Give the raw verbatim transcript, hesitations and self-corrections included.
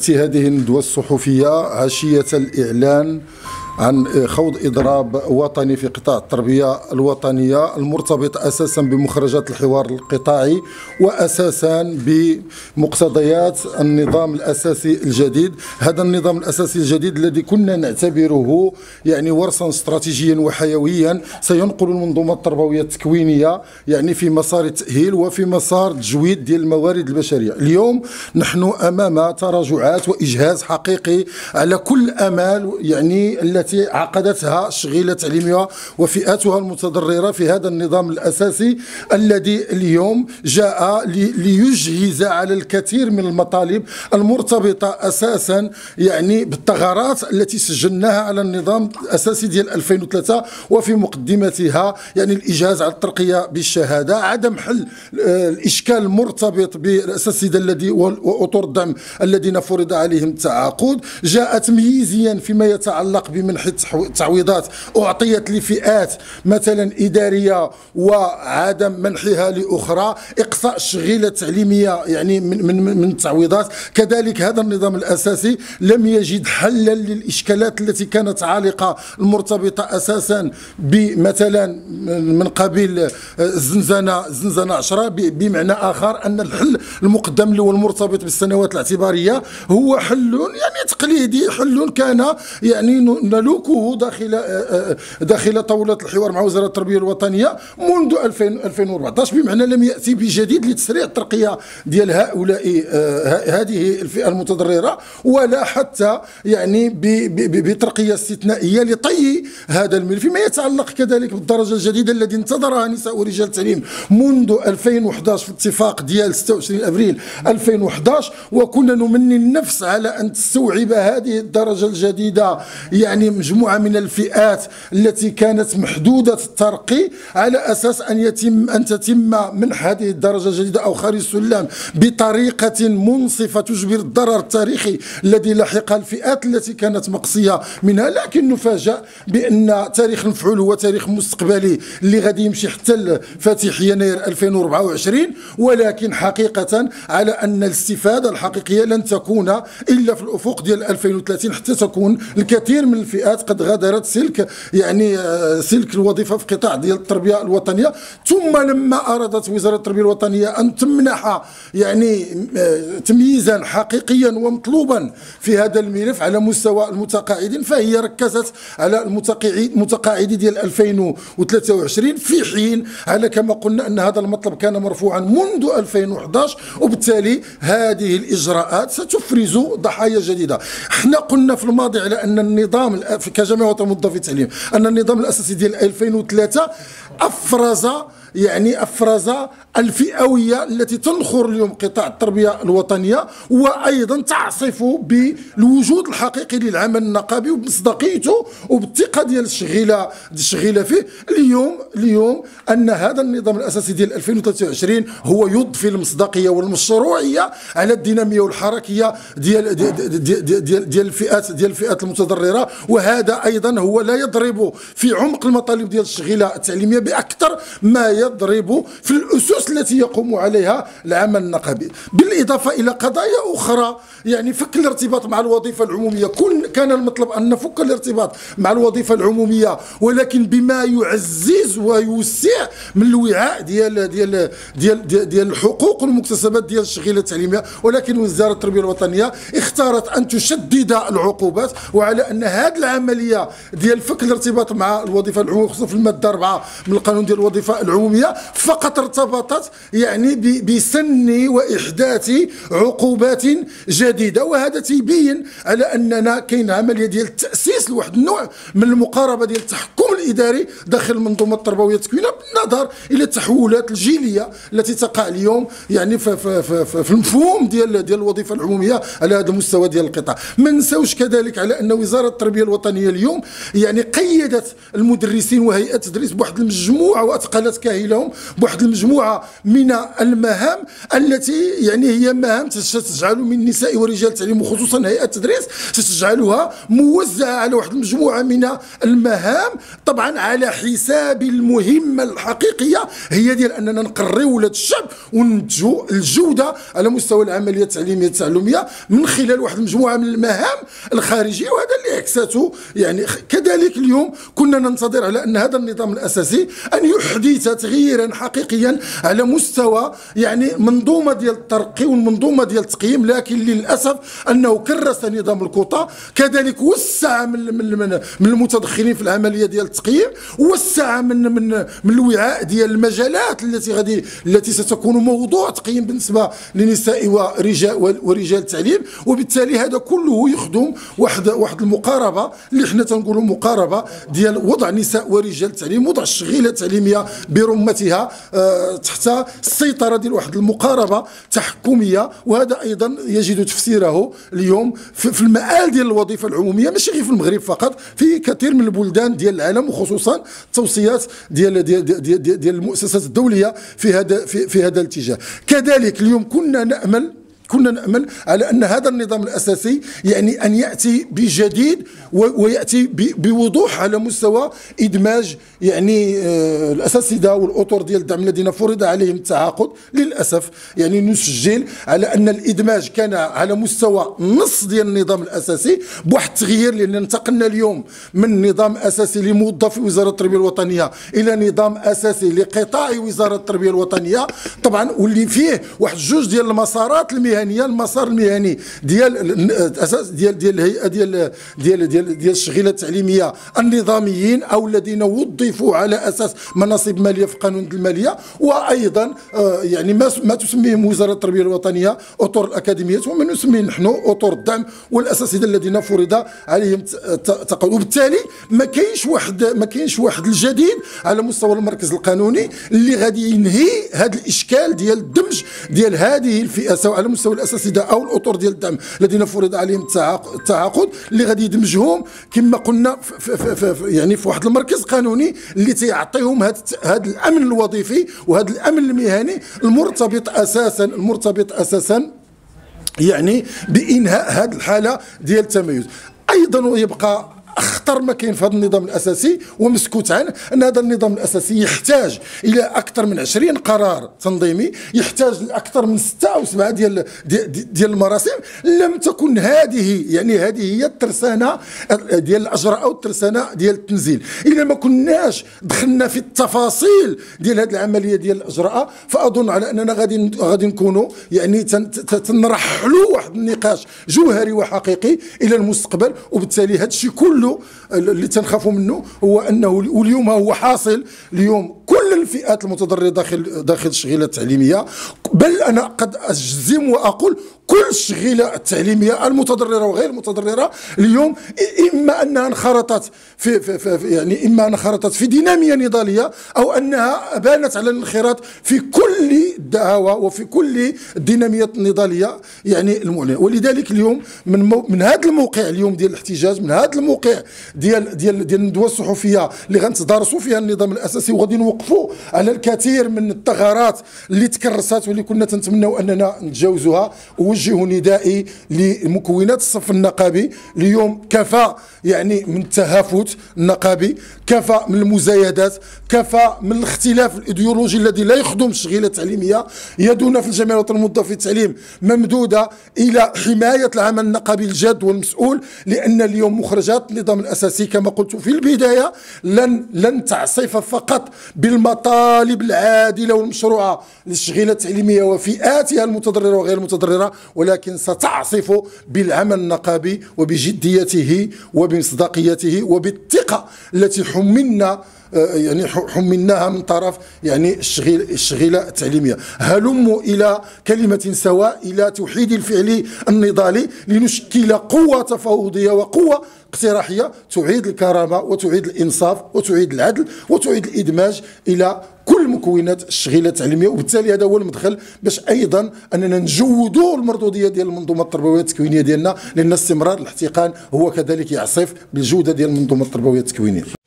تأتي هذه الندوة الصحفية عشية الإعلان عن خوض إضراب وطني في قطاع التربية الوطنية المرتبط أساسا بمخرجات الحوار القطاعي وأساسا بمقتضيات النظام الأساسي الجديد. هذا النظام الأساسي الجديد الذي كنا نعتبره يعني ورصا استراتيجيا وحيويا سينقل المنظومة التربوية التكوينية يعني في مسار التأهيل وفي مسار التجويد ديال الموارد البشرية. اليوم نحن أمام تراجعات وإجهاز حقيقي على كل أمال يعني التي عقدتها الشغيلة التعليمية وفئاتها المتضررة في هذا النظام الأساسي الذي اليوم جاء ليجهز على الكثير من المطالب المرتبطة أساسا يعني بالثغرات التي سجلناها على النظام الأساسي ديال ألفين وثلاثة، وفي مقدمتها يعني الإجهاز على الترقية بالشهادة، عدم حل الإشكال المرتبط بالأساتذة الذي وأطر الدعم الذين فرض عليهم التعاقد، جاء تمييزيا فيما يتعلق بمنح التعويضات أعطيت لفئات مثلا إدارية وعدم منحها لأخرى، إقصاء الشغيلة التعليمية يعني من من من التعويضات. كذلك هذا النظام الأساسي لم يجد حلا للإشكالات التي كانت عالقة المرتبطة أساسا بمثلا من قبيل الزنزانة الزنزانة عشرة، بمعنى آخر أن الحل المقدم له والمرتبط بالسنوات الاعتبارية هو حل يعني تقليدي، حل كان يعني نلوكه داخل داخل طاولة الحوار مع وزارة التربية الوطنية منذ ألفين وأربعطاش، بمعنى لم يأتي بجديد لتسريع الترقية ديال هؤلاء هذه الفئة المتضررة، ولا حتى يعني بترقية استثنائية لطي هذا الملف. فيما يتعلق كذلك بالدرجة الجديدة التي انتظرها نساء ورجال التعليم منذ ألفين وأحد عشر في اتفاق ديال ستة وعشرين أبريل ألفين وأحد عشر، وكنا نمني النفس على أن تستوعب هذه الدرجة الجديدة يعني مجموعة من الفئات التي كانت محدودة الترقي على أساس أن يتم أن تتم منح هذه الدرجة الجديدة أو خارج السلم بطريقة منصفة تجبر الضرر التاريخي الذي لحق الفئات التي كانت مقصية منها. لكن نفاجأ بأن تاريخ المفعول هو تاريخ مستقبلي اللي غادي يمشي حتى فاتح يناير ألفين وأربعة وعشرين، ولكن حقيقة على أن الاستفادة الحقيقية لن تكون إلا في الأفق ديال ألفين وثلاثين، حتى تكون الكثير من الفئات قد غادرت سلك يعني سلك الوظيفة في قطاع ديال التربية الوطنية. ثم لما أرادت وزارة التربية الوطنية أن تمنح يعني تمييزا حقيقيا ومطلوبا في هذا الملف على مستوى المتقاعدين، فهي ركزت على المتقاعدين ديال ألفين وثلاثة وعشرين، في حين على كما قلنا أن هذا المطلب كان مرفوعا منذ ألفين وأحد عشر، وبالتالي هذه الإجراءات ستفرز ضحايا جديدة. احنا قلنا في الماضي على أن النظام كجميع وطن موظفي التعليم أن النظام الأساسي ديال ألفين وثلاثة أفرز يعني أفرز الفئوية التي تنخر اليوم قطاع التربية الوطنية، وأيضا تعصف بالوجود الحقيقي للعمل النقابي وبمصداقيته وبالثقة ديال الشغيلة الشغيلة فيه. اليوم اليوم أن هذا النظام الأساسي ديال ألفين وثلاثة وعشرين هو يضفي المصداقية والمشروعية على الدينامية والحركية ديال ديال ديال, ديال, ديال الفئات ديال الفئات المتضررة، وهذا أيضا هو لا يضرب في عمق المطالب ديال الشغيلة التعليمية بأكثر ما يضرب في الأسس التي يقوم عليها العمل النقابي، بالإضافة إلى قضايا أخرى يعني فك الارتباط مع الوظيفة العمومية. كن كان المطلب أن نفك الارتباط مع الوظيفة العمومية ولكن بما يعزز ويوسع من الوعاء ديال ديال ديال ديال, ديال الحقوق والمكتسبات ديال الشغيلة التعليمية. ولكن وزارة التربية الوطنية اختارت أن تشدد العقوبات، وعلى أن هذه العملية ديال فك الارتباط مع الوظيفة العمومية خصوصا في المادة أربعة من القانون ديال الوظيفة العمومية فقط ارتبطت يعني بسن وإحداث عقوبات جديدة. وهذا تيبين على أننا كاين عملية ديال تأسيس لواحد النوع من المقاربة ديال التحكم الإداري داخل المنظومة التربوية التكوينية بالنظر إلى التحولات الجيلية التي تقع اليوم يعني في, في, في, في المفهوم ديال ديال الوظيفة العمومية على هذا المستوى ديال القطاع. ما نساوش كذلك على أن وزارة التربية الوطنية اليوم يعني قيدت المدرسين وهيئات التدريس بواحد المجموعة وأثقلت كاهنة لهم بواحد المجموعه من المهام التي يعني هي مهام تجعل من النساء ورجال التعليم وخصوصا هيئه التدريس تجعلها موزعه على واحد المجموعه من المهام، طبعا على حساب المهمه الحقيقيه هي ديال اننا نقريو ولاد الشعب وننتجوا الجوده على مستوى العمليه التعليميه التعلميه من خلال واحد المجموعه من المهام الخارجيه، وهذا اللي عكسته يعني. كذلك اليوم كنا ننتظر على ان هذا النظام الاساسي ان يحدث تغييرا حقيقيا على مستوى يعني منظومه ديال الترقي والمنظومه ديال التقييم، لكن للاسف انه كرس نظام الكوطه، كذلك وسع من من من المتدخلين في العمليه ديال التقييم، وسع من من من الوعاء ديال المجالات التي غادي التي ستكون موضوع تقييم بالنسبه لنساء ورجال ورجال التعليم، وبالتالي هذا كله يخدم واحد واحد المقاربه اللي حنا تنقولوا مقاربه ديال وضع نساء ورجال التعليم، وضع الشغيله التعليميه برمتها آه تحت السيطره ديال واحد المقاربه تحكميه، وهذا ايضا يجد تفسيره اليوم في المآل ديال الوظيفه العموميه، ماشي غير في المغرب فقط، في كثير من البلدان ديال العالم، وخصوصا التوصيات ديال ديال ديال, ديال, ديال المؤسسات الدوليه في هذا في, في هذا الاتجاه. كذلك اليوم كنا نأمل كنا نأمل على أن هذا النظام الأساسي يعني أن يأتي بجديد ويأتي بوضوح على مستوى إدماج يعني الأساتذة والأطر ديال الدعم الذين فرض عليهم التعاقد. للأسف يعني نسجل على أن الإدماج كان على مستوى نص ديال النظام الأساسي بواحد التغيير، لأن انتقلنا اليوم من نظام أساسي لموظفي وزارة التربية الوطنية إلى نظام أساسي لقطاع وزارة التربية الوطنية، طبعا واللي فيه واحد جوج ديال المسارات المهنية، المسار المهني ديال الاساس ديال ديال الهيئه ديال ديال ديال ديال الشغيله التعليميه النظاميين او الذين وظفوا على اساس مناصب ماليه في قانون الماليه، وايضا يعني ما ما تسميهم وزاره التربيه الوطنيه اطر الاكاديميات، وما نسميه نحن اطر الدعم والاساتذه الذين فرض عليهم تقاعد. وبالتالي ما كاينش واحد ما كاينش واحد الجديد على مستوى المركز القانوني اللي غادي ينهي هذا الاشكال ديال الدمج ديال هذه الفئه سواء على مستوى الاساتذه او الاطر ديال الدعم الذين فرض عليهم التعاقد، اللي غادي يدمجهم كما قلنا في في في يعني في واحد المركز قانوني اللي تيعطيهم هذا هذا الامن الوظيفي وهذا الامن المهني المرتبط اساسا المرتبط اساسا يعني بانهاء هذه الحاله ديال التميز. ايضا ويبقى اخطر ما كاين في هذا النظام الاساسي ومسكوت عنه ان هذا النظام الاساسي يحتاج الى اكثر من عشرين قرار تنظيمي، يحتاج لاكثر من ستة او سبعة ديال ديال المراسم. لم تكن هذه يعني هذه هي الترسانه ديال الاجراء او الترسانه ديال التنزيل. الا ما كناش دخلنا في التفاصيل ديال هذه العمليه ديال الاجراء، فاظن على اننا غادي غادي نكونوا يعني تنرحلوا واحد النقاش جوهري وحقيقي الى المستقبل. وبالتالي هذا الشيء كله اللي تنخافوا منه هو انه واليوم هو حاصل اليوم كل الفئات المتضرره داخل داخل الشغيله التعليميه، بل انا قد اجزم واقول كل الشغيله التعليميه المتضرره وغير المتضرره اليوم اما انها انخرطت في, في, في يعني اما انخرطت في ديناميه نضاليه او انها بانت على الانخراط في كل الدعاوى وفي كل الديناميات النضاليه يعني المعلنه. ولذلك اليوم من مو من هذا الموقع اليوم ديال الاحتجاج، من هذا الموقع ديال ديال ديال الندوه الصحفيه اللي غنتدارسوا فيها النظام الاساسي وغادي نوقفوا على الكثير من الثغرات اللي تكرست واللي كنا تنتمنوا اننا نتجاوزوها. وجه ندائي لمكونات الصف النقابي اليوم، كفى يعني من التهافت النقابي، كفى من المزايدات، كفى من الاختلاف الايديولوجي الذي لا يخدم الشغيله التعليميه. يدنا في الجمعيه الوطنيه للموظفين التعليم ممدوده الى حمايه العمل النقابي الجاد والمسؤول، لان اليوم مخرجات النظام الاساسي كما قلت في البدايه لن لن تعصف فقط بالمطالب العادله والمشروعه للشغيله التعليميه وفئاتها المتضرره وغير المتضرره، ولكن ستعصف بالعمل النقابي وبجديته وبمصداقيته وبالثقة التي حملنا يعني حملناها من طرف يعني الشغيل الشغيله التعليميه. هلموا الى كلمه سواء، الى توحيد الفعل النضالي لنشكل قوه تفاوضيه وقوه اقتراحيه تعيد الكرامه وتعيد الانصاف وتعيد العدل وتعيد الادماج الى كل مكونات الشغيله التعليميه. وبالتالي هذا هو المدخل باش ايضا اننا نجودوا المردوديه ديال المنظومه التربويه التكوينيه ديالنا، لان استمرار الاحتقان هو كذلك يعصف بالجوده ديال المنظومه التربويه التكوينيه.